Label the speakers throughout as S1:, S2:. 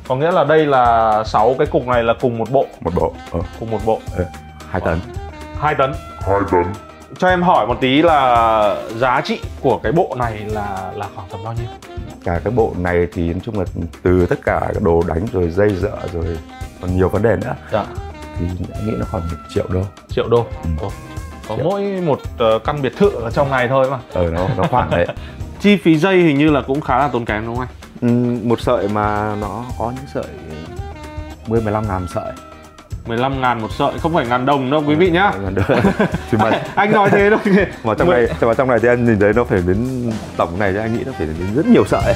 S1: Có nghĩa là đây là 6 cái cục này là cùng một bộ.
S2: Một bộ.
S1: Cùng một bộ.
S2: 2 tấn.
S1: 2 tấn. Cho em hỏi một tí là giá trị của cái bộ này là khoảng tầm bao nhiêu?
S2: Cả cái bộ này thì nói chung là từ tất cả cái đồ đánh rồi dây dợ rồi còn nhiều vấn đề nữa.
S1: Dạ.
S2: Thì em nghĩ nó khoảng 1 triệu đô.
S1: Triệu đô. Có mỗi một căn biệt thự ở trong này thôi mà.
S2: Nó khoảng đấy.
S1: Chi phí dây hình như là cũng khá là tốn kém đúng không anh?
S2: Một sợi mà nó có những sợi 10-15 ngàn sợi.
S1: 15 ngàn một sợi, không phải ngàn đồng đâu quý vị nhá. Anh nói thế đâu.
S2: Mà trong này thì anh nhìn thấy nó phải đến tổng này thì anh nghĩ nó phải đến rất nhiều sợi.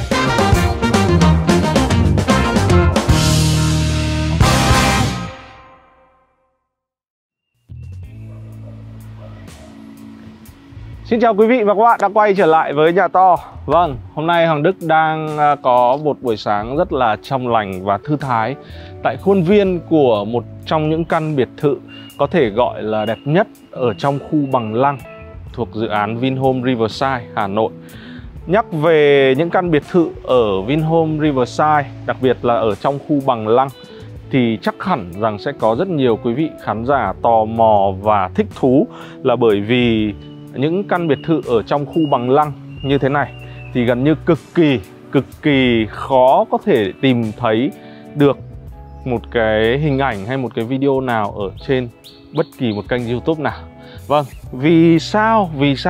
S1: Xin chào quý vị và các bạn đã quay trở lại với Nhà To. Vâng, hôm nay Hoàng Đức đang có một buổi sáng rất là trong lành và thư thái tại khuôn viên của một trong những căn biệt thự có thể gọi là đẹp nhất ở trong khu Bằng Lăng thuộc dự án Vinhome Riverside, Hà Nội. Nhắc về những căn biệt thự ở Vinhome Riverside, đặc biệt là ở trong khu Bằng Lăng, thì chắc hẳn rằng sẽ có rất nhiều quý vị khán giả tò mò và thích thú, là bởi vì những căn biệt thự ở trong khu Bằng Lăng như thế này thì gần như cực kỳ khó có thể tìm thấy được một cái hình ảnh hay một cái video nào ở trên bất kỳ một kênh YouTube nào. Vâng, vì sao?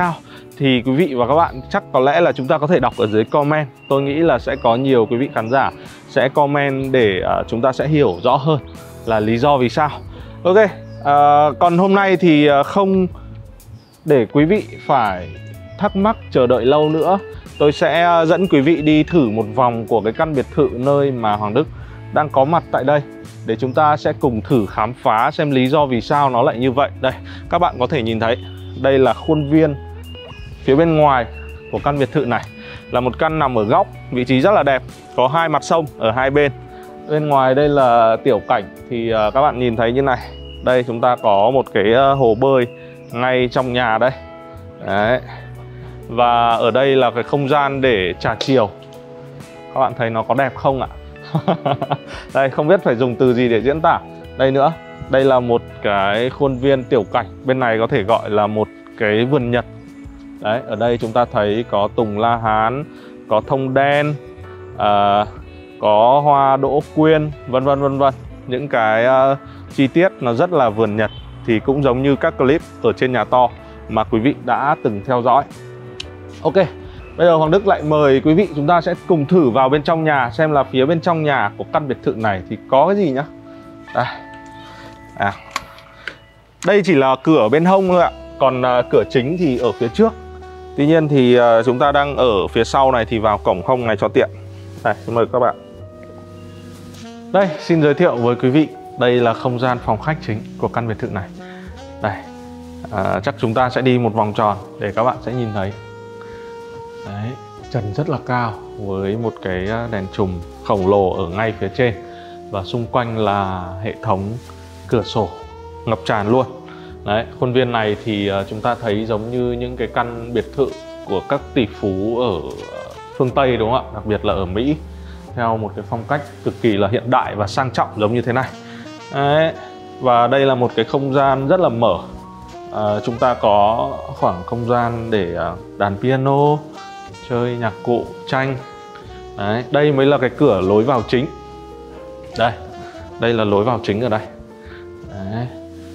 S1: Thì quý vị và các bạn chắc có lẽ là chúng ta có thể đọc ở dưới comment. Tôi nghĩ là sẽ có nhiều quý vị khán giả sẽ comment để chúng ta sẽ hiểu rõ hơn là lý do vì sao. Ok, còn hôm nay thì không để quý vị phải thắc mắc chờ đợi lâu nữa, tôi sẽ dẫn quý vị đi thử một vòng của cái căn biệt thự nơi mà Hoàng Đức đang có mặt tại đây, để chúng ta sẽ cùng thử khám phá xem lý do vì sao nó lại như vậy. Đây, các bạn có thể nhìn thấy, đây là khuôn viên phía bên ngoài của căn biệt thự này. Là một căn nằm ở góc, vị trí rất là đẹp, có 2 mặt sông ở hai bên. Bên ngoài đây là tiểu cảnh thì các bạn nhìn thấy như này. Đây chúng ta có một cái hồ bơi ngay trong nhà đây. Đấy. Và ở đây là cái không gian để trà chiều. Các bạn thấy nó có đẹp không ạ? Đây, không biết phải dùng từ gì để diễn tả. Đây nữa, đây là một cái khuôn viên tiểu cảnh. Bên này có thể gọi là một cái vườn Nhật. Đấy, ở đây chúng ta thấy có tùng la hán, có thông đen, có hoa đỗ quyên, vân vân. Những cái chi tiết nó rất là vườn Nhật, thì cũng giống như các clip ở trên Nhà To mà quý vị đã từng theo dõi. Ok, bây giờ Hoàng Đức lại mời quý vị chúng ta sẽ cùng thử vào bên trong nhà, xem là phía bên trong nhà của căn biệt thự này thì có cái gì nhá. Đây. Đây chỉ là cửa bên hông thôi ạ, còn cửa chính thì ở phía trước. Tuy nhiên thì chúng ta đang ở phía sau này thì vào cổng hông này cho tiện. Đây, xin mời các bạn. Đây, xin giới thiệu với quý vị, đây là không gian phòng khách chính của căn biệt thự này. Đây, chắc chúng ta sẽ đi một vòng tròn để các bạn sẽ nhìn thấy. Đấy, trần rất là cao với một cái đèn chùm khổng lồ ở ngay phía trên. Và xung quanh là hệ thống cửa sổ ngập tràn luôn. Đấy, khuôn viên này thì chúng ta thấy giống như những cái căn biệt thự của các tỷ phú ở phương Tây đúng không ạ? Đặc biệt là ở Mỹ, theo một cái phong cách cực kỳ là hiện đại và sang trọng giống như thế này. Đấy, và đây là một cái không gian rất là mở. Chúng ta có khoảng không gian để đàn piano, chơi nhạc cụ, tranh. Đấy, đây mới là cái cửa lối vào chính. Đây là lối vào chính ở đây. Đấy.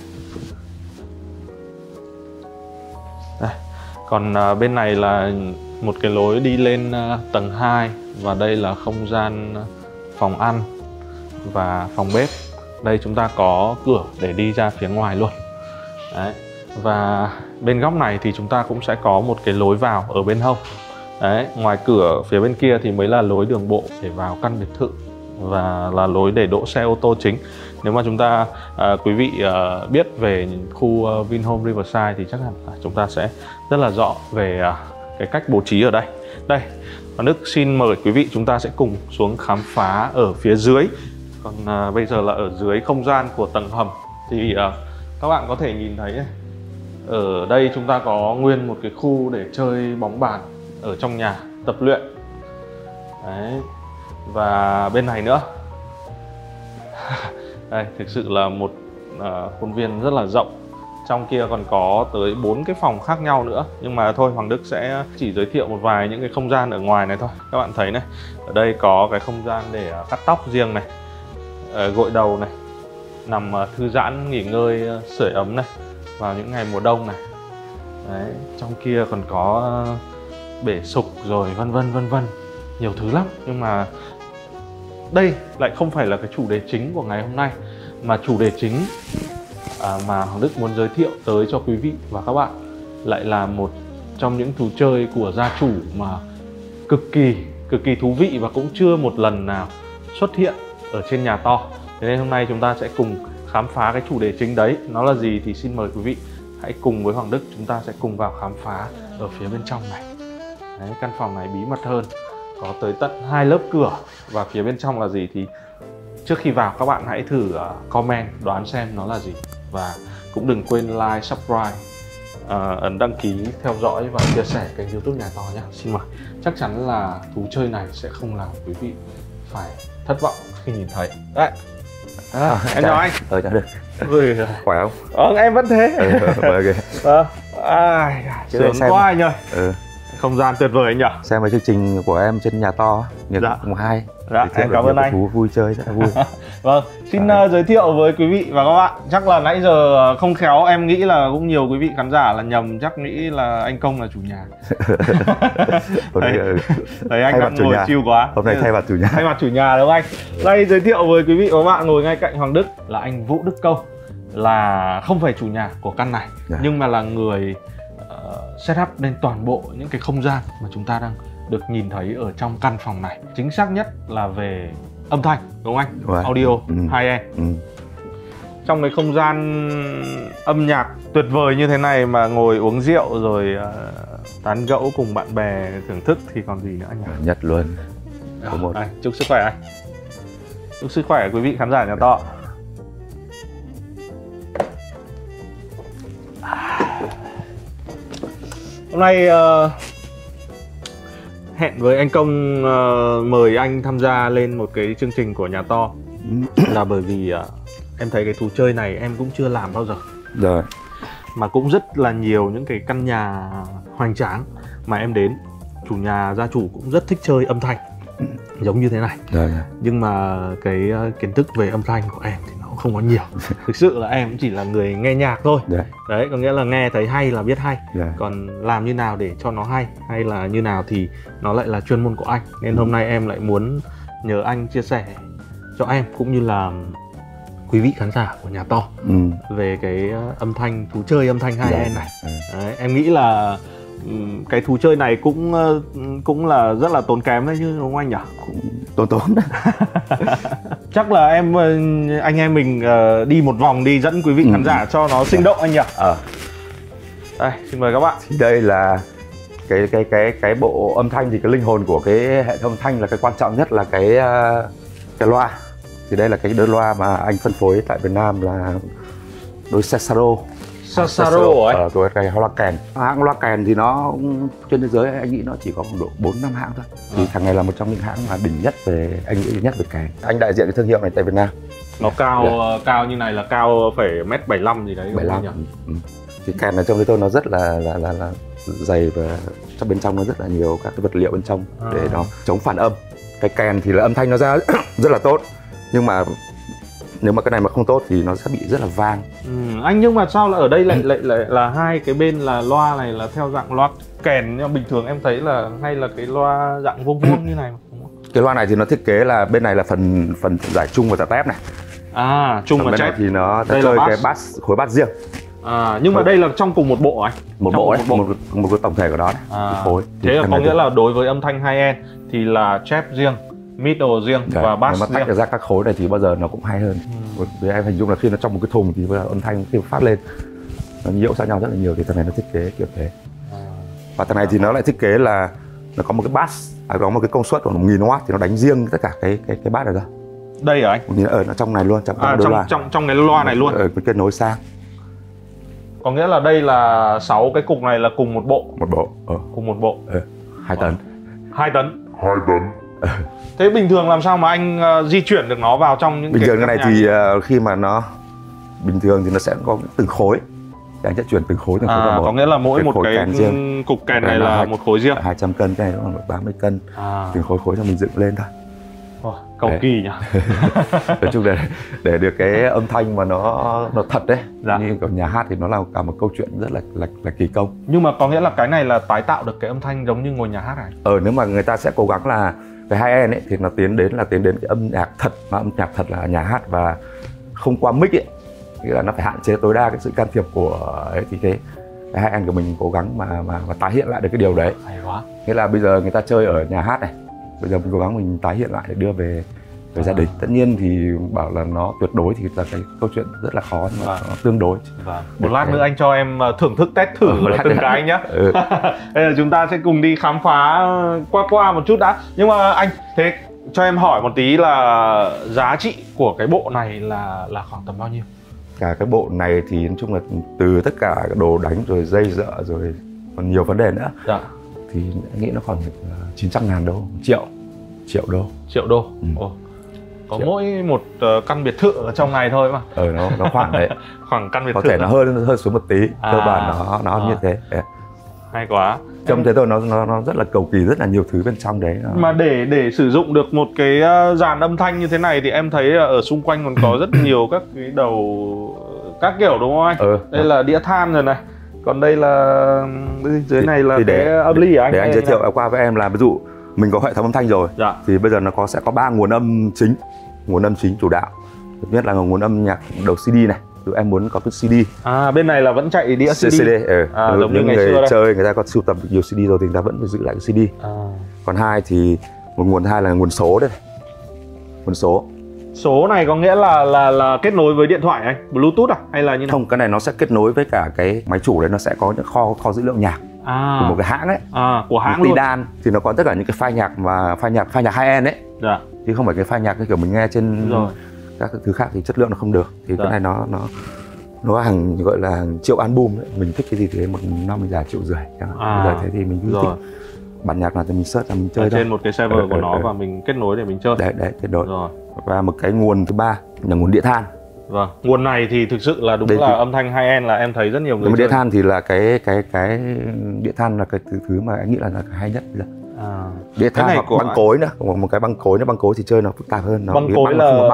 S1: Đây. Còn bên này là một cái lối đi lên tầng 2. Và đây là không gian phòng ăn và phòng bếp. Đây chúng ta có cửa để đi ra phía ngoài luôn. Đấy. Và bên góc này thì chúng ta cũng sẽ có một cái lối vào ở bên hông. Đấy, ngoài cửa phía bên kia thì mới là lối đường bộ để vào căn biệt thự, và là lối để đỗ xe ô tô chính. Nếu mà chúng ta quý vị biết về khu Vinhome Riverside thì chắc hẳn là chúng ta sẽ rất là rõ về cái cách bố trí ở đây. Đây, Hoàng Đức xin mời quý vị chúng ta sẽ cùng xuống khám phá ở phía dưới. Còn bây giờ là ở dưới không gian của tầng hầm thì các bạn có thể nhìn thấy ở đây chúng ta có nguyên một cái khu để chơi bóng bàn ở trong nhà tập luyện. Đấy. Và bên này nữa Đây, thực sự là một khuôn viên rất là rộng. Trong kia còn có tới 4 cái phòng khác nhau nữa. Nhưng mà thôi, Hoàng Đức sẽ chỉ giới thiệu một vài những cái không gian ở ngoài này thôi. Các bạn thấy này, ở đây có cái không gian để cắt tóc riêng này, gội đầu này, nằm thư giãn, nghỉ ngơi, sưởi ấm này vào những ngày mùa đông này. Đấy, trong kia còn có bể sục rồi vân vân, nhiều thứ lắm. Nhưng mà đây lại không phải là cái chủ đề chính của ngày hôm nay, mà chủ đề chính mà Hoàng Đức muốn giới thiệu tới cho quý vị và các bạn lại là một trong những thú chơi của gia chủ mà cực kỳ thú vị và cũng chưa một lần nào xuất hiện ở trên nhà to. Thế nên hôm nay chúng ta sẽ cùng khám phá cái chủ đề chính đấy. Nó là gì thì xin mời quý vị hãy cùng với Hoàng Đức chúng ta sẽ cùng vào khám phá ở phía bên trong này. Đấy, căn phòng này bí mật hơn, có tới tận 2 lớp cửa. Và phía bên trong là gì thì trước khi vào các bạn hãy thử comment đoán xem nó là gì. Và cũng đừng quên like, subscribe, ấn đăng ký, theo dõi và chia sẻ kênh YouTube Nhà To nhé. Xin mời. Chắc chắn là thú chơi này sẽ không làm quý vị phải thất vọng khi nhìn thấy. Đấy. Em chào anh.
S2: Chào được. Khỏe không?
S1: Em vẫn thế. Sướng quá anh ơi. Không gian tuyệt vời anh nhỉ.
S2: Xem cái chương trình của em trên Nhà To Nhật mùng 2.
S1: Dạ, em cảm ơn anh.
S2: Thú vui chơi rất là vui.
S1: Vâng, xin giới thiệu với quý vị và các bạn. Chắc là nãy giờ không khéo em nghĩ là cũng nhiều quý vị khán giả là nhầm, chắc nghĩ là anh Công là chủ nhà. Thấy anh đang ngồi chill quá.
S2: Hôm nay thay mặt chủ nhà.
S1: Thay mặt chủ nhà đúng không anh? Đây, giới thiệu với quý vị và các bạn, ngồi ngay cạnh Hoàng Đức là anh Vũ Đức Công, là không phải chủ nhà của căn này, nhưng mà là người setup nên toàn bộ những cái không gian mà chúng ta đang được nhìn thấy ở trong căn phòng này. Chính xác nhất là về âm thanh, đúng không anh? Audio, high-end. Trong cái không gian âm nhạc tuyệt vời như thế này mà ngồi uống rượu rồi tán gẫu cùng bạn bè thưởng thức thì còn gì nữa anh nhỉ?
S2: Nhất luôn.
S1: Đây, chúc sức khỏe anh. Chúc sức khỏe quý vị khán giả Nhà To. Hôm nay hẹn với anh Công mời anh tham gia lên một cái chương trình của Nhà To là bởi vì em thấy cái thú chơi này em cũng chưa làm bao giờ.
S2: Rồi.
S1: Mà cũng rất là nhiều những cái căn nhà hoành tráng mà em đến, chủ nhà, gia chủ cũng rất thích chơi âm thanh giống như thế này.
S2: Rồi.
S1: Nhưng mà cái kiến thức về âm thanh của em thì nó cũng không có nhiều. Thực sự là em cũng chỉ là người nghe nhạc thôi. Đấy, có nghĩa là nghe thấy hay là biết hay. Còn làm như nào để cho nó hay là như nào thì nó lại là chuyên môn của anh. Nên hôm nay em lại muốn nhờ anh chia sẻ cho em cũng như là quý vị khán giả của Nhà To về cái âm thanh, thú chơi âm thanh high-end này. Đấy, em nghĩ là cái thú chơi này cũng là rất là tốn kém đấy chứ, đúng không anh nhỉ?
S2: Cũng tốn.
S1: Chắc là anh em mình đi một vòng đi dẫn quý vị khán giả cho nó sinh động anh nhỉ? Đây, xin mời các bạn.
S2: Thì đây là cái bộ âm thanh, thì cái linh hồn của cái hệ thống âm thanh là cái quan trọng nhất là cái loa. Thì đây là cái đôi loa mà anh phân phối tại Việt Nam là đôi Sesaro.
S1: Sesaro ấy.
S2: Của cái loa kèn. Hãng loa kèn thì nó trên thế giới anh nghĩ nó chỉ có một độ 4-5 hãng thôi. Thì thằng này là một trong những hãng mà đỉnh nhất về, anh nghĩ nhất về kèn. Anh đại diện cái thương hiệu này tại Việt Nam.
S1: Nó cao như này là cao phải 1m75 gì đấy.
S2: 75. Thì kèn ở trong cái tôi nó rất là dày và trong bên trong nó rất là nhiều các cái vật liệu bên trong để nó chống phản âm. Cái kèn thì là âm thanh nó ra rất là tốt, nhưng mà nếu mà cái này mà không tốt thì nó sẽ bị rất là vang.
S1: Anh, nhưng mà sao là ở đây lại là hai cái bên là loa này là theo dạng loa kèn, nhưng bình thường em thấy là hay là cái loa dạng vuông vuông như này mà, đúng không?
S2: Cái loa này thì nó thiết kế là bên này là phần giải trung và giải tép này.
S1: Trung và
S2: bên này thì nó sẽ chơi cái bass, khối bass riêng.
S1: Nhưng mà đây là trong cùng một bộ anh?
S2: Một bộ đấy, một cái tổng thể của nó đấy. Khối.
S1: Thế là có nghĩa là đối với âm thanh high-end thì là chép riêng, middle riêng và bass riêng.
S2: Nếu mà tách ra các khối này thì bao giờ nó cũng hay hơn. Vì em hình dung là khi nó trong một cái thùng thì âm thanh khi phát lên nó nhiễu sang nhau rất là nhiều, thì thằng này nó thiết kế kiểu thế. Và thằng này thì nó lại thiết kế là nó có một cái bass, có một cái công suất của 1000W thì nó đánh riêng tất cả cái bass này ra.
S1: Đây hả anh?
S2: Nó trong này luôn, trong
S1: cái loa này luôn.
S2: Kết nối sang.
S1: Có nghĩa là đây là 6 cái cục này là cùng một bộ.
S2: Một bộ.
S1: Cùng một bộ.
S2: 2 tấn.
S1: 2 tấn. Thế bình thường làm sao mà anh di chuyển được nó vào trong những
S2: bình thường cái này thì
S1: như...
S2: khi mà nó bình thường thì nó sẽ có từng khối, thì anh sẽ chuyển từng khối ra một.
S1: Có nghĩa là mỗi một
S2: khối
S1: cái
S2: riêng.
S1: cục kèn này là một khối riêng.
S2: 200 cân, cái này nó khoảng 30 cân. Từng khối cho mình dựng lên thôi.
S1: Cầu kỳ nhỉ.
S2: Nói chung là để được cái âm thanh mà nó thật đấy. Như kiểu nhà hát thì nó là cả một câu chuyện rất là kỳ công.
S1: Nhưng mà có nghĩa là cái này là tái tạo được cái âm thanh giống như ngồi nhà hát này.
S2: Nếu mà người ta sẽ cố gắng là cái high-end ấy thì nó tiến đến cái âm nhạc thật, mà âm nhạc thật là nhà hát và không qua mic ấy, nghĩa là nó phải hạn chế tối đa cái sự can thiệp của ấy, thì cái high-end của mình cố gắng mà tái hiện lại được cái điều đấy.
S1: Hay quá.
S2: Nghĩa là bây giờ người ta chơi ở nhà hát này, bây giờ mình cố gắng mình tái hiện lại để đưa về gia đình. Tất nhiên thì bảo là nó tuyệt đối thì là cái câu chuyện rất là khó, nhưng mà nó tương đối.
S1: Một lát nữa anh cho em thưởng thức test thử từng cái nhá. Bây giờ chúng ta sẽ cùng đi khám phá qua một chút đã. Nhưng mà anh, thế cho em hỏi một tí là giá trị của cái bộ này là khoảng tầm bao nhiêu?
S2: Cả cái bộ này thì nói chung là từ tất cả đồ đánh rồi dây dợ rồi còn nhiều vấn đề nữa. Thì anh nghĩ nó khoảng 900.000 đô, triệu đô.
S1: Triệu đô. Có mỗi một căn biệt thự ở trong này thôi mà.
S2: Nó khoảng đấy.
S1: Khoảng căn biệt
S2: có
S1: thự.
S2: Có thể nó hơn xuống một tí. Cơ bản nó như thế.
S1: Hay quá.
S2: Trông thế thôi, nó rất là cầu kỳ, rất là nhiều thứ bên trong đấy.
S1: Mà để sử dụng được một cái dàn âm thanh như thế này thì em thấy ở xung quanh còn có rất nhiều các cái đầu các kiểu, đúng không anh? Đây là đĩa than rồi này. Còn đây là dưới này là cái âm ly hả anh?
S2: Để anh giới thiệu qua với em là ví dụ mình có hệ thống âm thanh rồi, thì bây giờ nó sẽ có 3 nguồn âm chính chủ đạo. Thứ nhất là nguồn âm nhạc đầu CD này, ví dụ em muốn có cái CD.
S1: Bên này là vẫn chạy đĩa CD.
S2: Giống như ngày xưa chơi người ta có sưu tầm nhiều CD rồi thì người ta vẫn phải giữ lại cái CD. Còn nguồn hai là nguồn số đây. Nguồn số
S1: này có nghĩa là kết nối với điện thoại anh, Bluetooth hay là như nào?
S2: Không, cái này nó sẽ kết nối với cả cái máy chủ đấy, nó sẽ có những kho dữ liệu nhạc của một cái hãng ấy.
S1: Của hãng luôn.
S2: Tidan thì nó có tất cả những cái file nhạc mà file nhạc high-end ấy. Chứ không phải cái file nhạc cái kiểu mình nghe trên các thứ khác thì chất lượng nó không được. Thì cái này nó hàng gọi là hàng triệu album ấy. Mình thích cái gì thì một năm mình giả 1,5 triệu. Bây giờ thế thì mình cứ thích bản nhạc nào thì mình search ra mình chơi
S1: trên một cái server của nó và mình kết nối để mình chơi.
S2: Đấy kết nối. Và một cái nguồn thứ ba là nguồn đĩa than.
S1: Nguồn này thì thực sự là đúng là âm thanh high-end là em thấy rất nhiều người chơi.
S2: Đĩa than thì là cái đĩa than là cái thứ mà anh nghĩ là hay nhất bây giờ. Đĩa than hoặc băng cối nữa, một cái băng cối thì chơi nó phức tạp hơn.
S1: Băng cối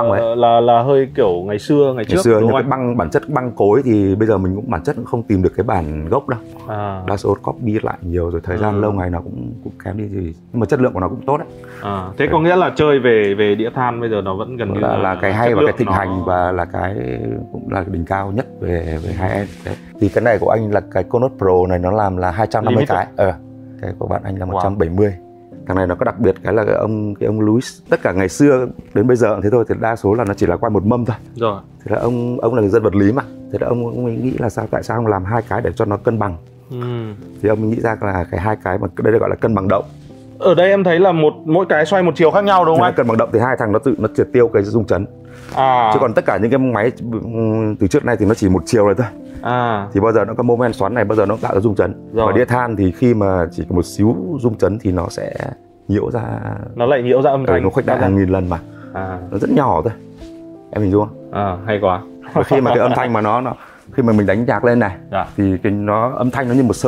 S1: là hơi kiểu ngày xưa
S2: trước đúng không? Cái bản chất băng cối thì bây giờ mình cũng bản chất cũng không tìm được cái bản gốc đâu. Đa số copy lại nhiều rồi thời gian lâu ngày nó cũng kém đi thì, nhưng mà chất lượng của nó cũng tốt đấy.
S1: Thế có nghĩa là chơi về đĩa than bây giờ nó vẫn gần như
S2: là cái hay và cái thịnh hành và là cái cũng là đỉnh cao nhất về high-end. Thì cái này của anh là cái Conot Pro này nó làm là 250 cái. Cái của bạn anh là 170. Thằng này nó có đặc biệt cái là cái ông Louis, tất cả ngày xưa đến bây giờ thế thôi, thì đa số là nó chỉ là quay một mâm thôi. Thế là ông là người dân vật lý mà, thế là ông nghĩ là tại sao ông làm 2 cái để cho nó cân bằng. Thì ông nghĩ ra là cái 2 cái mà đây gọi là cân bằng động.
S1: Ở đây em thấy là mỗi cái xoay một chiều khác nhau đúng không anh?
S2: Cân bằng động thì 2 thằng nó triệt tiêu cái rung chấn. Chứ còn tất cả những cái máy từ trước nay thì nó chỉ một chiều rồi thôi. Thì bao giờ nó có moment xoắn này, bao giờ nó tạo ra rung chấn. Và đĩa than thì khi mà chỉ có một xíu rung chấn thì nó sẽ nhiễu ra,
S1: nó lại nhiễu ra âm thanh.
S2: Nó khuếch đại hàng nghìn lần mà. Nó rất nhỏ thôi. Em hình dung không?
S1: Hay quá.
S2: Và khi mà cái âm thanh mà nó khi mà mình đánh nhạc lên này thì cái âm thanh nó như một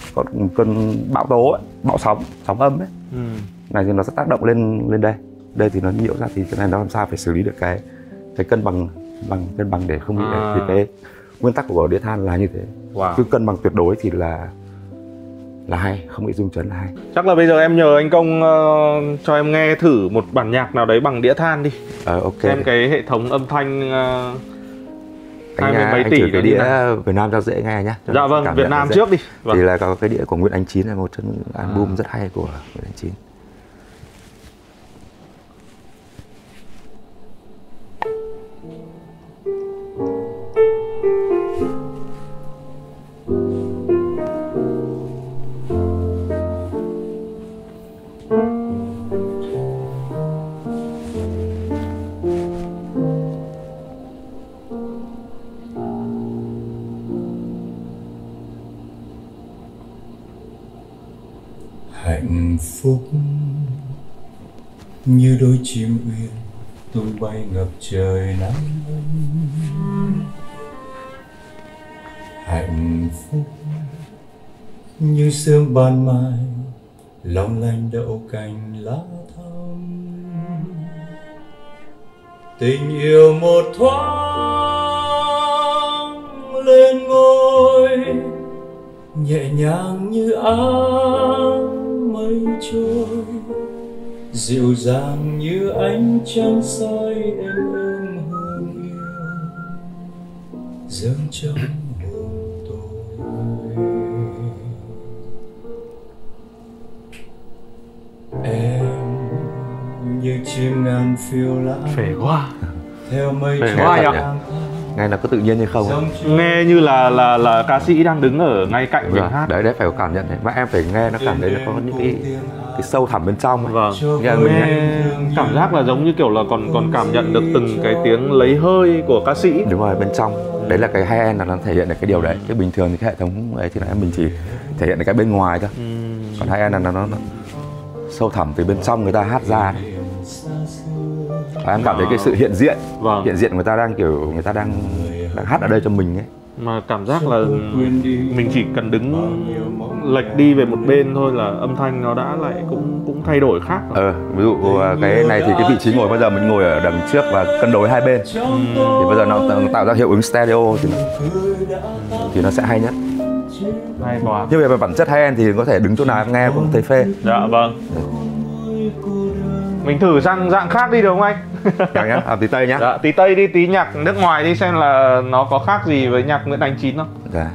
S2: cơn bão tố ấy, bão sóng âm ấy. Này thì nó sẽ tác động lên đây thì nó nhiễu ra, thì cái này nó làm sao phải xử lý được cái cân bằng để không bị thì cái nguyên tắc của đĩa than là như thế. Cứ cân bằng tuyệt đối thì là hay, không bị rung chấn là hay.
S1: Chắc là bây giờ em nhờ anh Công cho em nghe thử một bản nhạc nào đấy bằng đĩa than đi.
S2: Ok.
S1: Xem cái hệ thống âm thanh 27
S2: tỷ
S1: thử
S2: cái đĩa Việt Nam cho dễ nghe nhá.
S1: Dạ vâng, Việt Nam trước đi.
S2: Thì là có cái đĩa của Nguyễn Ánh Chín, là một trong những album rất hay của Nguyễn Ánh Chín.
S3: Hạnh phúc như đôi chim uyên tung bay ngập trời nắng. Hạnh phúc như sương ban mai long lanh đậu cành lá thắm. Tình yêu một thoáng lên ngôi nhẹ nhàng như áng mây trôi, dịu dàng như ánh trăng soi êm êm hương yêu dâng trong hồn tôi. Em như chim ngàn phiêu lãng
S1: Phê quá.
S3: theo mây
S1: Phê
S3: trôi
S1: quá nhỉ?
S3: lang thang.
S2: Nghe nó có tự nhiên hay không ấy?
S1: Nghe như là ca sĩ đang đứng ở ngay cạnh mình hát.
S2: Đấy phải có cảm nhận đấy, mà em phải nghe nó cảm thấy nó có những cái sâu thẳm bên trong ấy.
S1: Vâng.
S2: Nghe mình
S1: Nghe cảm giác là giống như kiểu là còn cảm nhận được từng cái tiếng lấy hơi của ca sĩ.
S2: đúng rồi, bên trong đấy là cái high end là nó thể hiện được cái điều đấy. Cái bình thường thì cái hệ thống ấy thì là mình chỉ thể hiện được cái bên ngoài thôi. Còn high end là nó sâu thẳm từ bên trong người ta hát ra đấy. Và em cảm thấy cái sự hiện diện,
S1: Vâng.
S2: hiện diện người ta đang kiểu người ta đang hát ở đây cho mình ấy.
S1: Mà cảm giác là mình chỉ cần đứng lệch đi về một bên thôi là âm thanh nó đã lại cũng thay đổi khác rồi.
S2: Ví dụ cái này thì cái vị trí ngồi bây giờ mình ngồi ở đằng trước và cân đối hai bên, thì bây giờ nó tạo ra hiệu ứng stereo thì nó sẽ hay nhất.
S1: Hay quá.
S2: Nhưng về bản chất high end thì có thể đứng chỗ nào em nghe cũng thấy phê.
S1: Dạ vâng. Mình thử sang dạng khác đi được không anh?
S2: Nhạc nhá, tí Tây nhá.
S1: Dạ, tí Tây đi, tí nhạc nước ngoài đi xem là nó có khác gì với nhạc Nguyễn Đánh Chín không?
S2: Dạ.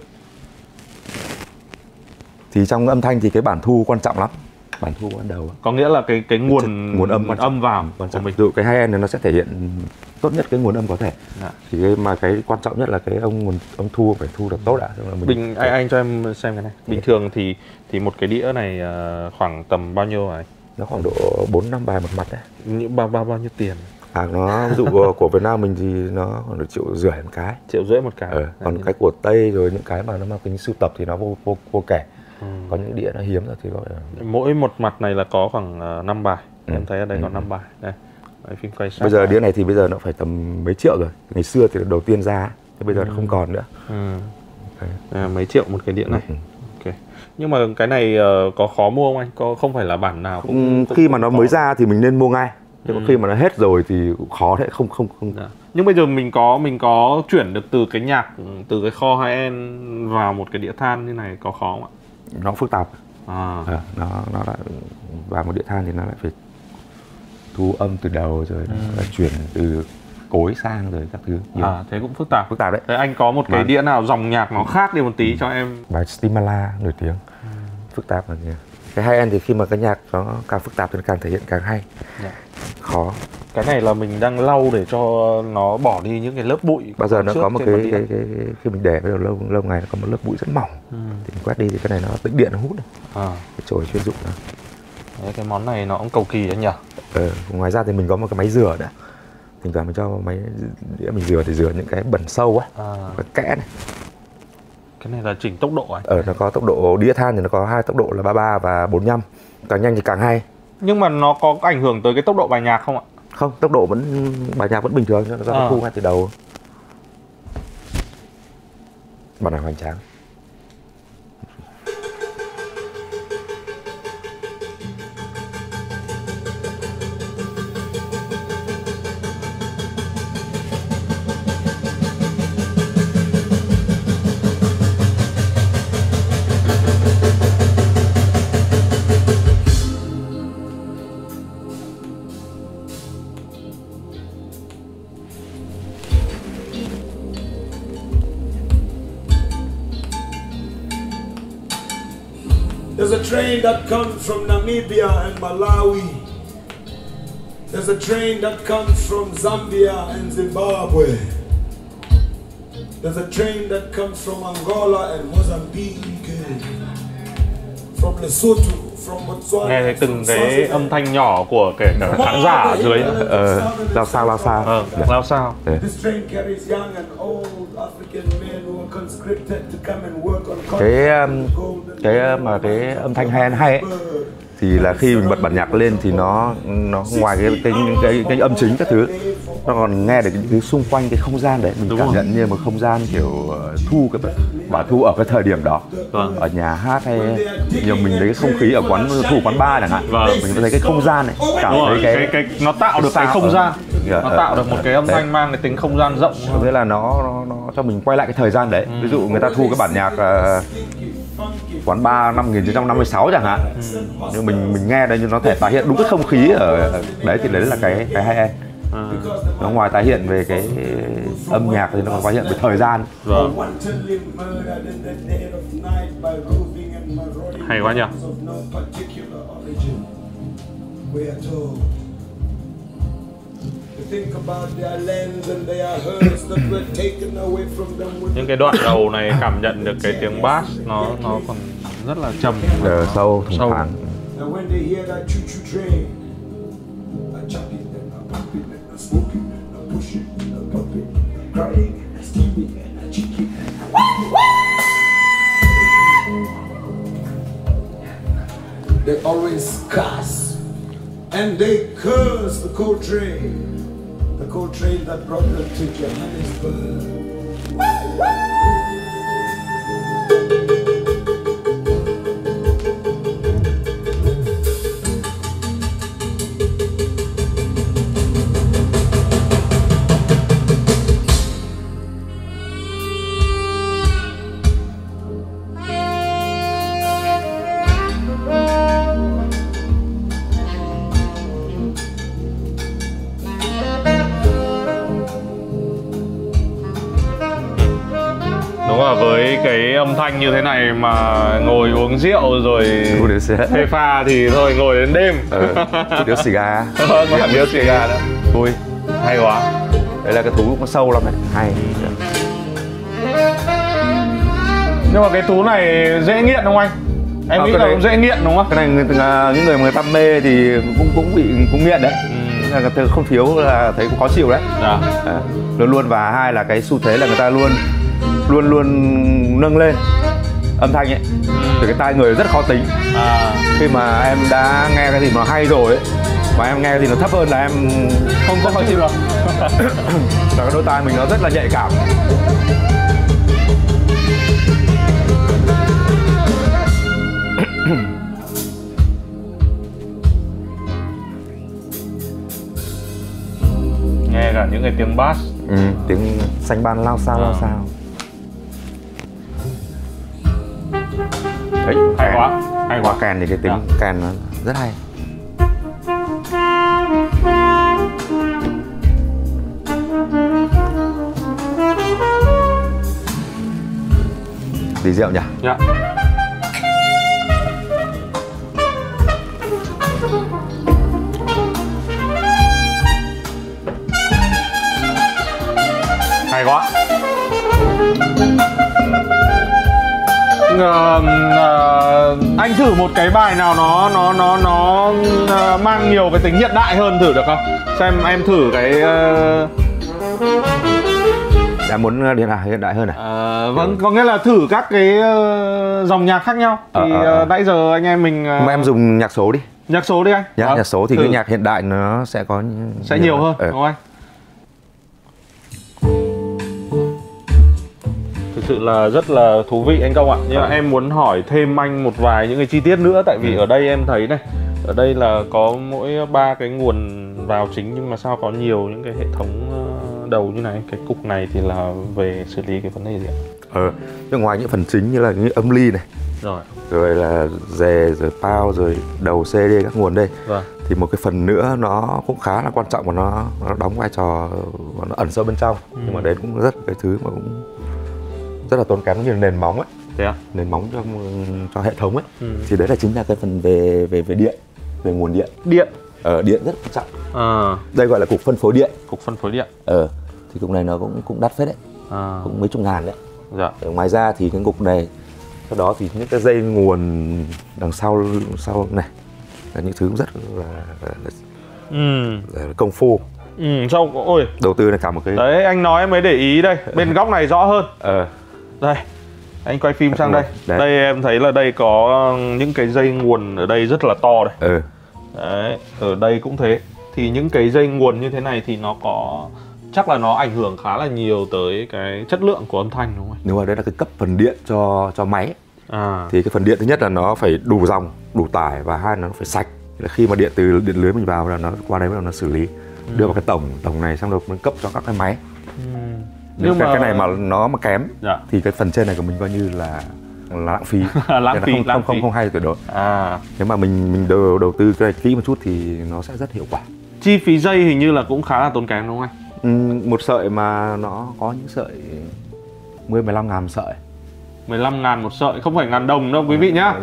S2: Thì trong âm thanh thì cái bản thu quan trọng lắm. Bản thu ban đầu.
S1: Có nghĩa là cái nguồn âm vào
S2: Quan
S1: của
S2: trọng.
S1: mình.
S2: Ví dụ cái high end này nó sẽ thể hiện tốt nhất cái nguồn âm có thể.
S1: Dạ.
S2: Thì cái quan trọng nhất là cái nguồn âm thu phải thu được tốt đã.
S1: Anh cho em xem cái này. Bình thường thì một cái đĩa này khoảng tầm bao nhiêu hả anh?
S2: Nó khoảng độ 4-5 bài một mặt đấy.
S1: Những bao nhiêu tiền?
S2: Nó ví dụ của Việt Nam mình thì nó khoảng được 1,5 triệu một cái.
S1: 1,5 triệu một cái.
S2: Còn cái của Tây rồi những cái mà nó mang tính sưu tập thì nó vô kể. Có những đĩa nó hiếm rồi thì gọi là...
S1: Mỗi một mặt này là có khoảng 5 bài. Em thấy ở đây có 5 bài. Đây. Đấy, phim quay sát.
S2: Bây giờ đĩa này thì bây giờ nó phải tầm mấy triệu rồi. Ngày xưa thì đầu tiên ra, nhưng bây giờ nó không còn nữa.
S1: Mấy triệu một cái đĩa này. Ok. Nhưng mà cái này có khó mua không anh? Không phải là bản nào cũng
S2: khi mà nó mới ra thì mình nên mua ngay. Nhưng mà khi mà nó hết rồi thì cũng khó thế, không.
S1: Dạ. Nhưng bây giờ mình có chuyển được từ cái nhạc, từ cái kho high-end vào một cái đĩa than như này có khó không ạ?
S2: Nó phức tạp.
S1: Nó
S2: lại vào một đĩa than thì nó lại phải thu âm từ đầu rồi lại chuyển từ cối sang rồi các thứ.
S1: Thế cũng phức tạp
S2: đấy.
S1: Thế anh có một cái đĩa nào dòng nhạc nó khác đi một tí cho em?
S2: Bài Stimala nổi tiếng. Phức tạp là gì? Cái high end thì khi mà cái nhạc nó càng phức tạp thì nó càng thể hiện càng hay.
S1: Dạ.
S2: Khó.
S1: Cái này là mình đang lau để cho nó bỏ đi những cái lớp bụi.
S2: Bao giờ nó có một cái khi mình để vào lâu ngày nó có một lớp bụi rất mỏng. Thì mình quét đi thì cái này nó tĩnh điện nó hút này. Cái chổi chuyên dụng đó.
S1: Đấy, cái món này nó cũng cầu kỳ đấy nhỉ?
S2: Ngoài ra thì mình có một cái máy rửa nữa. Thỉnh thoảng mình cho máy đĩa mình rửa thì rửa những cái bẩn sâu á, cái kẽ này.
S1: Cái này là chỉnh tốc độ anh?
S2: Nó có tốc độ đĩa than thì nó có 2 tốc độ là 33 và 45. Càng nhanh thì càng hay.
S1: Nhưng mà nó có ảnh hưởng tới cái tốc độ bài nhạc không ạ?
S2: Không, tốc độ bài nhạc vẫn bình thường, nó thu ngay từ đầu. Bản này hoành tráng.
S4: There's a train that comes from Namibia and Malawi. There's a train that comes from Zambia and Zimbabwe. There's a train that comes from Angola and Mozambique. From Lesotho, from Botswana.
S1: Nghe thấy từng cái âm thanh nhỏ của kể cả khán giả ở dưới.
S2: Lao sao.
S1: Lao sao.
S4: This train carries young and old African men who are conscripted to come and work on
S2: cái âm thanh hay ấy, thì là khi mình bật bản nhạc lên thì nó ngoài cái âm chính các thứ, nó còn nghe được những thứ xung quanh cái không gian đấy, mình
S1: Đúng
S2: cảm
S1: rồi.
S2: nhận như một không gian kiểu thu cái bản thu ở cái thời điểm đó.
S1: Vâng.
S2: Ở nhà hát hay nhiều mình thấy cái không khí ở quán bar chẳng hạn.
S1: Vâng.
S2: Mình thấy cái không gian này, cảm
S1: Đúng
S2: thấy
S1: rồi, cái nó tạo được cái
S2: sao
S1: không gian,
S2: Dạ,
S1: nó tạo được một cái âm
S2: đấy.
S1: thanh mang cái tính không gian rộng.
S2: Thế là nó cho mình quay lại cái thời gian đấy. Ví dụ người ta thu cái bản nhạc quán bar năm 1956 chẳng hạn, nhưng mình nghe đây, nhưng nó thể tái hiện đúng cái không khí ở đấy, thì đấy là cái hay em. Nó ngoài tái hiện về cái âm nhạc thì nó còn tái hiện về thời gian.
S1: Vâng. Hay quá nhỉ. Những cái đoạn đầu này cảm nhận được cái tiếng bass nó còn rất là trầm,
S2: Sâu, thủng
S1: Sâu.
S2: thoáng.
S4: They always cuss, and they curse the Coltrane that brought them to Johannesburg.
S1: đúng là với cái âm thanh như thế này mà ngồi uống rượu rồi phê pha thì thôi ngồi đến đêm.
S2: Điếu xì gà.
S1: Vâng, có điếu xì gà đó.
S2: Vui.
S1: Hay quá.
S2: Đây là cái thú nó sâu lắm này, hay.
S1: Nhưng mà cái thú này dễ nghiện không anh? Em nghĩ là cũng dễ nghiện đúng không?
S2: Cái này những người mà người ta mê thì cũng nghiện đấy. Là không thiếu là thấy cũng khó chịu đấy.
S1: Dạ.
S2: Luôn luôn, và hai là cái xu thế là người ta luôn nâng lên âm thanh ấy, thì cái tai người rất khó tính. Khi mà em đã nghe cái gì mà hay rồi ấy, mà em nghe cái gì nó thấp hơn là em không khó chịu đâu. Là cái đôi tai mình nó rất là nhạy cảm.
S1: Nghe cả những cái tiếng bass.
S2: Tiếng xanh ban lao sao. Đấy,
S1: Hay quá, hay quá.
S2: Kèn thì cái tiếng kèn nó rất hay. Tí rượu nhỉ?
S1: Dạ. Hay quá. Anh thử một cái bài nào nó mang nhiều cái tính hiện đại hơn thử được không? Xem em thử cái
S2: Đã muốn hiện đại hơn này.
S1: vâng, có nghĩa là thử các cái dòng nhạc khác nhau. Thì nãy giờ anh em mình
S2: Mà em dùng nhạc số đi.
S1: nhạc số đi anh.
S2: Nhạc số thì cái nhạc hiện đại nó sẽ có
S1: nhiều hơn đúng không anh? Thực sự là rất là thú vị anh Công ạ. Nhưng mà em muốn hỏi thêm anh một vài những cái chi tiết nữa. Tại vì ở đây em thấy này, ở đây là có mỗi 3 cái nguồn vào chính, nhưng mà sao có nhiều những cái hệ thống đầu như này. Cái cục này thì là về xử lý cái vấn đề gì ạ?
S2: Nhưng ngoài những phần chính như là những âm ly này, rồi là dè, rồi bao, rồi đầu CD các nguồn đây, thì một cái phần nữa nó cũng khá là quan trọng, và nó đóng vai trò, nó ẩn sâu bên trong. Nhưng mà đấy cũng rất cái thứ mà cũng rất là tốn kém, như là nền móng ấy.
S1: Thế à?
S2: Nền móng cho hệ thống ấy. Thì đấy là chính là cái phần về điện, về nguồn điện.
S1: Điện
S2: điện rất quan trọng. Đây gọi là cục phân phối điện.
S1: Cục phân phối điện.
S2: Thì cục này nó cũng đắt phết đấy. Cũng mấy chục ngàn đấy.
S1: Dạ.
S2: Ngoài ra thì cái cục này, sau đó thì những cái dây nguồn đằng sau này là những thứ rất là công phu.
S1: Sao
S2: đầu tư này cả một cái.
S1: Đấy, anh nói em mới để ý đây. Bên góc này rõ hơn. Đây. Anh quay phim sang
S2: Đấy.
S1: đây. Đây em thấy là đây có những cái dây nguồn ở đây rất là to đây. Đấy, ở đây cũng thế. Thì những cái dây nguồn như thế này thì nó có, chắc là nó ảnh hưởng khá là nhiều tới cái chất lượng của âm thanh đúng không?
S2: Nếu mà đấy là cái cấp phần điện cho máy. Thì cái phần điện thứ nhất là nó phải đủ dòng, đủ tải, và hai là nó phải sạch. Là khi mà điện từ điện lưới mình vào là nó qua đấy bắt đầu nó xử lý, đưa vào cái tổng này, xong rồi nó cấp cho các cái máy. Nhưng mà cái này mà nó mà kém thì cái phần trên này của mình coi như là lãng phí. Không hay tuyệt đối. Nếu mà mình đầu tư cái này kỹ một chút thì nó sẽ rất hiệu quả.
S1: Chi phí dây hình như là cũng khá là tốn kém đúng không anh?
S2: Một sợi mà nó có những sợi 10-15 ngàn một sợi.
S1: 15 ngàn một sợi, không phải ngàn đồng đâu quý vị nhá.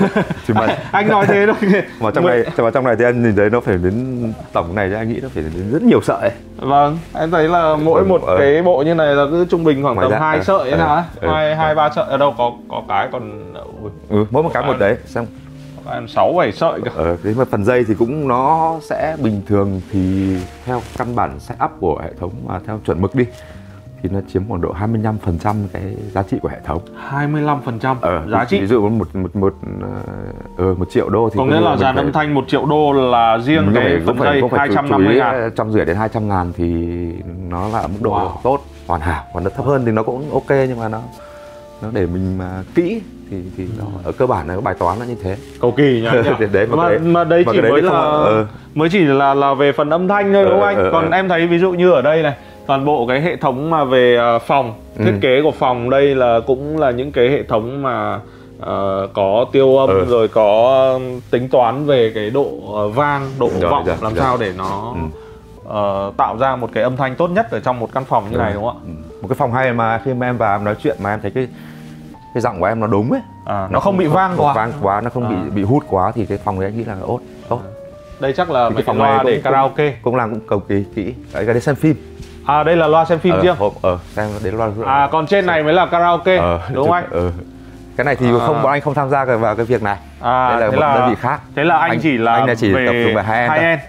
S1: Anh nói thế thôi.
S2: Mà trong này thì anh nhìn thấy nó phải đến tổng này, thì anh nghĩ nó phải đến rất nhiều sợi.
S1: Vâng, em thấy là mỗi một cái bộ như này là cứ trung bình khoảng tầm 2 sợi thế nào ấy. 2-3 sợi ở đâu có cái còn
S2: mỗi một cái một đấy xong
S1: 6-7 sợi cơ.
S2: Thế mà phần dây thì cũng nó sẽ bình thường, thì theo căn bản setup của hệ thống mà theo chuẩn mực đi thì nó chiếm khoảng độ 25% cái giá trị của hệ thống.
S1: 25% giá trị.
S2: Ví dụ một triệu đô thì
S1: có nghĩa là dàn âm thanh 1 triệu đô là riêng cái phần dây 250 ngàn.
S2: 150 đến 200 ngàn thì nó là mức độ tốt, hoàn hảo. Còn nó thấp hơn thì nó cũng ok, nhưng mà nó để mình mà kỹ thì nó ở cơ bản là cái bài toán là như thế.
S1: Cầu kỳ nhá. Mà đây chỉ mới chỉ là về phần âm thanh thôi đúng không anh? Còn em thấy ví dụ như ở đây này, toàn bộ cái hệ thống mà về phòng, thiết kế của phòng đây là cũng là những cái hệ thống mà có tiêu âm, rồi có tính toán về cái độ vang, độ vọng, làm sao để nó tạo ra một cái âm thanh tốt nhất ở trong một căn phòng như này đúng không ạ?
S2: Một cái phòng hay mà khi mà em vào em nói chuyện mà em thấy cái giọng của em nó đúng ấy,
S1: nó không bị vang quá,
S2: nó không bị hút quá, thì cái phòng đấy anh nghĩ là tốt.
S1: Đây chắc là cái loa để karaoke.
S2: Cũng làm cũng cầu kỳ kỹ. Cái đấy xem phim.
S1: Đây là loa xem phim riêng.
S2: Xem đến loa.
S1: Còn trên này mới là karaoke, đúng không anh?
S2: Cái này thì bọn anh không tham gia vào cái việc này. Đây là một đơn vị khác.
S1: Thế là anh chỉ là
S2: tập trung về high-end.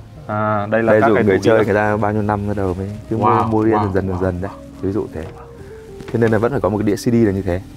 S1: Đây là
S2: đây
S1: các cái
S2: người chơi người ta bao nhiêu năm bắt đầu mới cứ mua riêng dần đấy. Ví dụ thế. Thế nên là vẫn phải có một cái đĩa CD là như thế.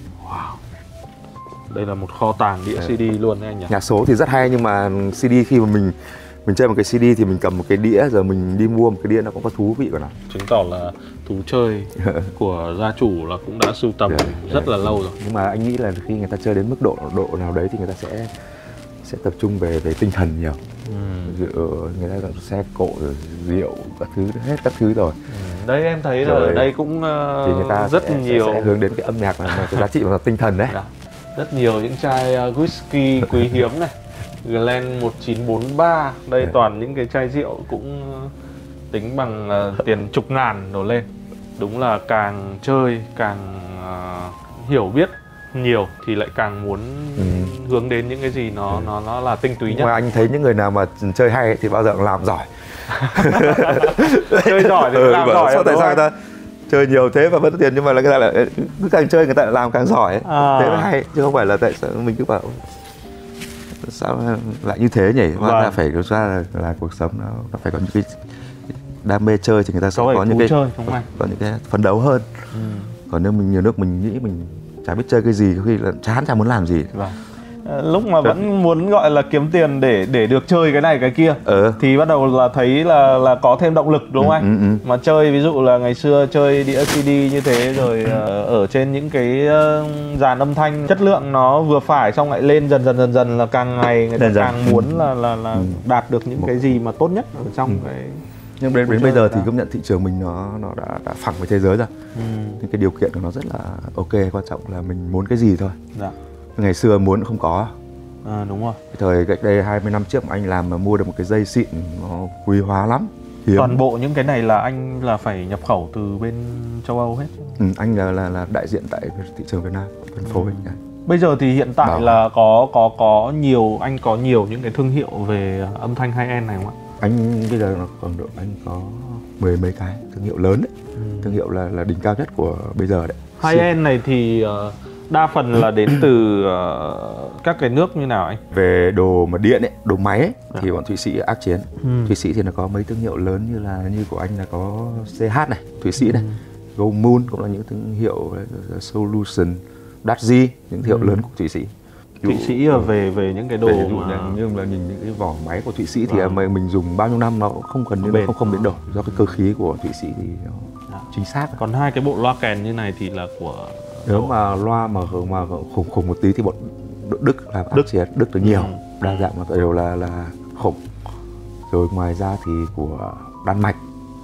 S1: Đây là một kho tàng đĩa CD luôn đấy anh nhỉ.
S2: Nhạc số thì rất hay, nhưng mà CD khi mà mình chơi một cái CD thì mình cầm một cái đĩa, rồi mình đi mua một cái đĩa nó cũng có thú vị của nó.
S1: Chứng tỏ là thú chơi của gia chủ là cũng đã sưu tầm rất là lâu rồi.
S2: Nhưng mà anh nghĩ là khi người ta chơi đến mức độ nào đấy thì người ta sẽ tập trung về tinh thần nhiều. Người ta xe cộ rồi rượu hết các thứ rồi.
S1: Đây em thấy là ở đây cũng
S2: thì người ta
S1: rất nhiều
S2: sẽ hướng đến cái âm nhạc là cái giá trị của tinh thần đấy.
S1: Rất nhiều những chai whisky quý hiếm này, Glen 1943. Đây toàn những cái chai rượu cũng tính bằng tiền chục ngàn đổ lên. Đúng là càng chơi càng hiểu biết nhiều thì lại càng muốn hướng đến những cái gì nó là tinh túy nhất.
S2: Mà anh thấy những người nào mà chơi hay ấy, thì bao giờ làm giỏi.
S1: Chơi giỏi thì làm giỏi.
S2: Tại sao người ta chơi nhiều thế và vẫn có tiền, nhưng mà là người ta lại cứ càng chơi người ta lại làm càng giỏi ấy. Thế mới hay, chứ không phải là tại sao mình cứ bảo sao lại như thế nhỉ? Hóa ra phải là cuộc sống nó phải có những cái đam mê chơi thì người ta sẽ có những cái phấn đấu hơn. Còn nếu mình nhiều nước mình nghĩ mình chả biết chơi cái gì, có khi là chán muốn làm gì.
S1: Lúc mà vẫn muốn gọi là kiếm tiền để được chơi cái này cái kia thì bắt đầu là thấy là có thêm động lực đúng không anh? Mà chơi ví dụ là ngày xưa chơi đĩa CD như thế rồi ở trên những cái dàn âm thanh chất lượng nó vừa phải, xong lại lên dần là càng ngày người ta càng muốn là đạt được những cái gì mà tốt nhất ở trong cái.
S2: Nhưng đến bây giờ thì công nhận thị trường mình nó đã phẳng với thế giới rồi. Những cái điều kiện của nó rất là ok, quan trọng là mình muốn cái gì thôi. Ngày xưa muốn không có.
S1: Đúng rồi.
S2: Cái thời cách đây 20 năm trước mà anh làm mà mua được một cái dây xịn nó quý hóa lắm. Hiếm.
S1: Toàn bộ những cái này là anh là phải nhập khẩu từ bên châu Âu hết.
S2: Anh là đại diện tại thị trường Việt Nam, phân phối.
S1: Bây giờ thì hiện tại là có nhiều, anh có nhiều những cái thương hiệu về âm thanh high-end này không ạ?
S2: Anh bây giờ còn độ anh có 10 mấy cái thương hiệu lớn đấy. Thương hiệu là đỉnh cao nhất của bây giờ đấy.
S1: High-end này thì đa phần là đến từ các cái nước như nào anh?
S2: Về đồ mà điện ấy, đồ máy ấy, thì bọn Thụy Sĩ ác chiến. Thụy Sĩ thì nó có mấy thương hiệu lớn như của anh là có CH này, Thụy Sĩ này, Go Moon cũng là những thương hiệu Solution, Datsy, những thương hiệu lớn của Thụy Sĩ.
S1: Thụy Sĩ về những cái đồ
S2: ví dụ
S1: mà
S2: như là nhìn những cái vỏ máy của Thụy Sĩ thì mình dùng bao nhiêu năm nó cũng không cần như không biến đổi, do cái cơ khí của Thụy Sĩ thì nó chính xác.
S1: Còn hai cái bộ loa kèn như này thì là của,
S2: nếu mà loa mà khủng một tí thì bọn Đức làm Đức được nhiều, đa dạng mà đều là khủng. Rồi ngoài ra thì của Đan Mạch.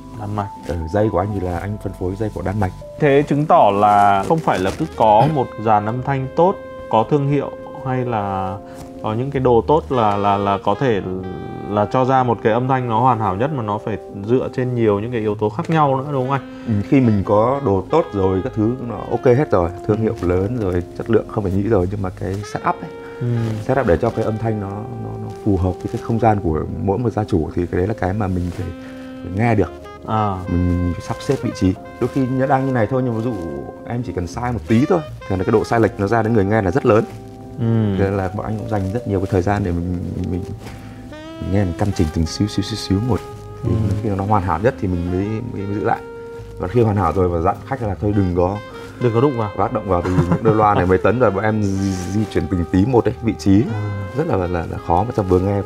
S2: Dây của anh thì là anh phân phối dây của Đan Mạch.
S1: Thế chứng tỏ là không phải là cứ có một dàn âm thanh tốt, có thương hiệu hay là có những cái đồ tốt là có thể là cho ra một cái âm thanh nó hoàn hảo nhất, mà nó phải dựa trên nhiều những cái yếu tố khác nhau nữa, đúng không anh?
S2: Khi mình có đồ tốt rồi, các thứ nó ok hết rồi, thương hiệu lớn rồi, chất lượng không phải nghĩ rồi, nhưng mà cái setup ấy, setup để cho cái âm thanh nó phù hợp với cái không gian của mỗi một gia chủ thì cái đấy là cái mà mình phải nghe được. Mình phải sắp xếp vị trí. Đôi khi nó đang như này thôi, nhưng ví dụ em chỉ cần sai một tí thôi thì là cái độ sai lệch nó ra đến người nghe là rất lớn. Nên là bọn anh cũng dành rất nhiều cái thời gian để mình nghe mình căn chỉnh từng xíu một. Thì khi nó hoàn hảo nhất thì mình mới giữ lại. Và khi hoàn hảo rồi và dặn khách là thôi đừng có
S1: đụng vào.
S2: Tác động vào, vì những đôi loa này mấy tấn rồi bọn em di chuyển từng tí một đấy, vị trí rất là khó mà vừa nghe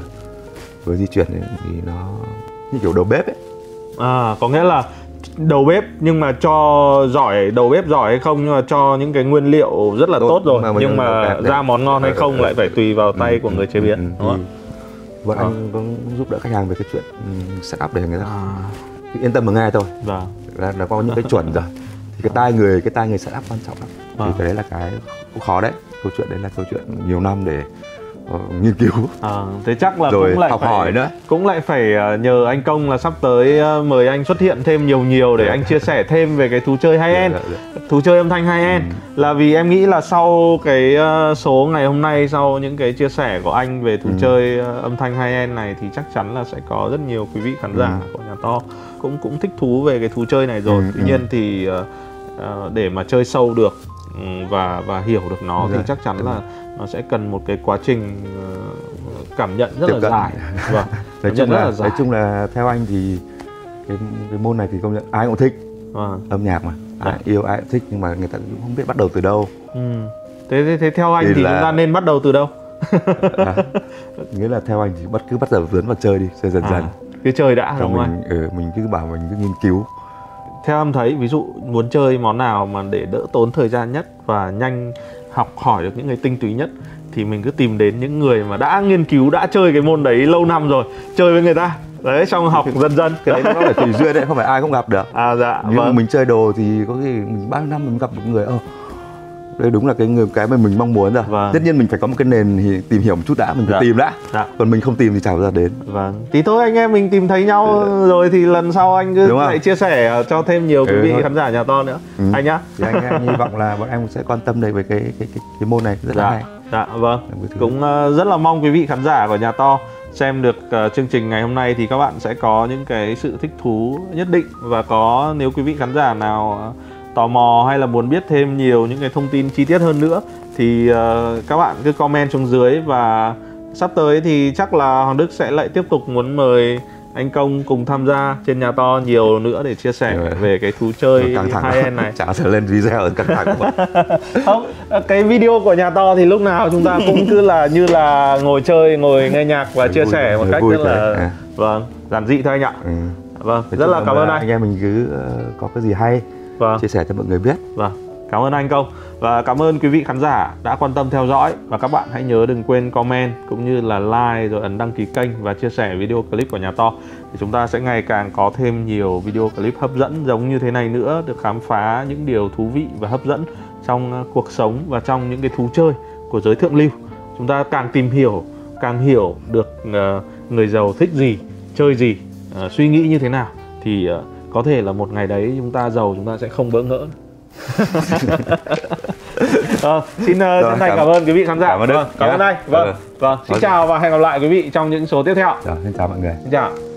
S2: vừa di chuyển thì nó như kiểu đầu bếp ấy.
S1: Có nghĩa là đầu bếp nhưng mà cho đầu bếp giỏi hay không, nhưng mà cho những cái nguyên liệu rất là tốt rồi, nhưng mà ra món ngon hay không lại phải tùy vào tay của người chế biến, đúng không?
S2: Bọn anh cũng giúp đỡ khách hàng về cái chuyện setup để người ta yên tâm mà nghe thôi. Là có những cái chuẩn rồi thì cái tai người setup quan trọng lắm. Thì cái đấy là cái cũng khó đấy. Câu chuyện đấy là câu chuyện nhiều năm để nghiên cứu.
S1: Thế chắc là
S2: rồi
S1: cũng lại
S2: học hỏi nữa.
S1: Cũng lại phải nhờ anh Công là sắp tới mời anh xuất hiện thêm nhiều để anh chia sẻ thêm về cái thú chơi high-end, thú chơi âm thanh high-end. Là vì em nghĩ là sau cái số ngày hôm nay, sau những cái chia sẻ của anh về thú chơi âm thanh high-end này thì chắc chắn là sẽ có rất nhiều quý vị khán giả của Nhà To cũng thích thú về cái thú chơi này rồi. Tuy nhiên thì để mà chơi sâu được và hiểu được nó thì chắc chắn là nó sẽ cần một cái quá trình cảm nhận rất là dài.
S2: Nói chung là theo anh thì cái môn này thì công nhận ai cũng thích. Âm nhạc mà ai yêu ai cũng thích, nhưng mà người ta cũng không biết bắt đầu từ đâu.
S1: Thế theo anh thì chúng ta nên bắt đầu từ đâu?
S2: Nghĩa là theo anh thì cứ bắt đầu vào chơi đi, chơi dần dần.
S1: Cứ chơi đã, đúng không?
S2: Mình cứ bảo mình cứ nghiên cứu.
S1: Theo em thấy, ví dụ muốn chơi món nào mà để đỡ tốn thời gian nhất và nhanh học hỏi được những cái tinh túy nhất thì mình cứ tìm đến những người mà đã nghiên cứu, đã chơi cái môn đấy lâu năm rồi, chơi với người ta đấy, xong học dần.
S2: Cái đấy nó phải tùy duyên đấy, không phải ai cũng gặp được. Nếu mà mình chơi đồ thì có khi mình bao nhiêu năm mình gặp một người đây đúng là cái mà mình mong muốn rồi. Tất nhiên mình phải có một cái nền thì tìm hiểu một chút đã, mình phải tìm đã. Còn mình không tìm thì chẳng bao giờ đến.
S1: Tí thôi anh em mình tìm thấy nhau rồi thì lần sau anh cứ lại chia sẻ cho thêm nhiều quý vị khán giả Nhà To nữa. Anh nhá.
S2: Thì anh hy vọng là bọn em sẽ quan tâm về cái môn này rất là hay.
S1: Cũng rất là mong quý vị khán giả của Nhà To xem được chương trình ngày hôm nay thì các bạn sẽ có những cái sự thích thú nhất định. Và nếu quý vị khán giả nào tò mò hay là muốn biết thêm nhiều những cái thông tin chi tiết hơn nữa thì các bạn cứ comment xuống dưới. Và sắp tới thì chắc là Hoàng Đức sẽ lại tiếp tục muốn mời anh Công cùng tham gia trên Nhà To nhiều nữa để chia sẻ về cái thú chơi high-end này.
S2: Chả thể lên video căng thẳng quá.
S1: Không, cái video của Nhà To thì lúc nào chúng ta cũng cứ là như là ngồi chơi, ngồi nghe nhạc và chia sẻ một cách rất là giản dị thôi anh ạ. Rất là cảm ơn anh.
S2: Anh em mình cứ có cái gì hay chia sẻ cho mọi người biết.
S1: Cảm ơn anh Công và cảm ơn quý vị khán giả đã quan tâm theo dõi. Và các bạn hãy nhớ đừng quên comment cũng như là like rồi ấn đăng ký kênh và chia sẻ video clip của Nhà To thì chúng ta sẽ ngày càng có thêm nhiều video clip hấp dẫn giống như thế này nữa, được khám phá những điều thú vị và hấp dẫn trong cuộc sống và trong những cái thú chơi của giới thượng lưu. Chúng ta càng tìm hiểu, càng hiểu được người giàu thích gì, chơi gì, suy nghĩ như thế nào thì có thể là một ngày đấy chúng ta giàu, chúng ta sẽ không bỡ ngỡ. Xin chân thành cảm ơn quý vị khán giả. Cảm ơn anh. Xin chào và hẹn gặp lại quý vị trong những số tiếp theo.
S2: Xin chào mọi người.
S1: Xin chào.